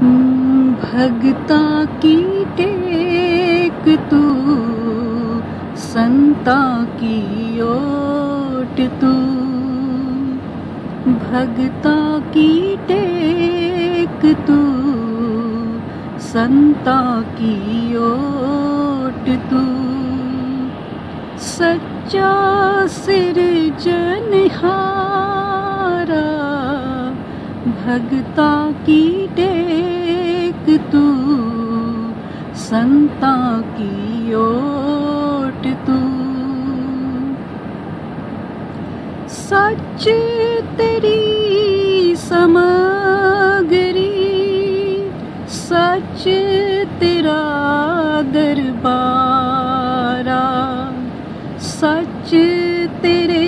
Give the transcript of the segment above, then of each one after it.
भगता की टेक तू, संता की ओट तू। भगता की टेक तू, संता की ओट तू। सच्चा सिरजनहारा, भगता की टेक तू, संता की ओट तू। सच तेरी समगरी, सच तेरा दरबारा। सच तेरे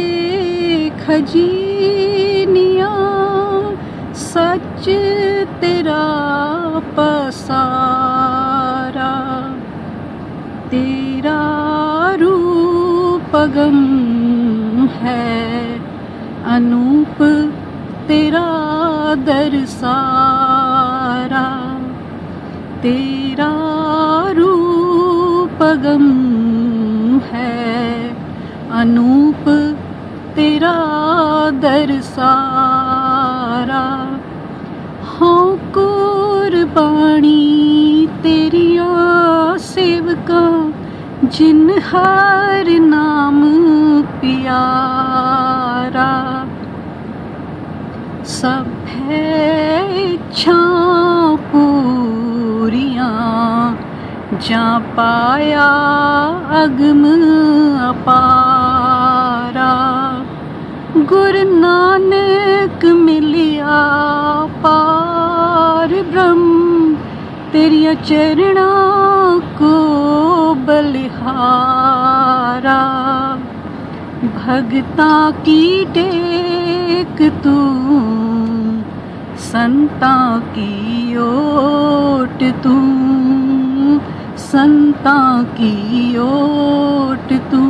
खजीनियाँ, सच तेरा पसारा। तेरा रूप अगम है अनूप, तेरा दरसारा। तेरा रूप अगम है अनूप, तेरा दरसारा। हाँ कुर्बानी तेरिया सेवका, जिन हर नाम प्यारा। सब है इच्छा पूरियां, जा पाया अगम अपारा। गुरु नानक मिलिया पार ब्रह्म, तेरिया चरणा को बलिहारा। भगता की टेक तू, संता की ओट तू। संता की ओट तू।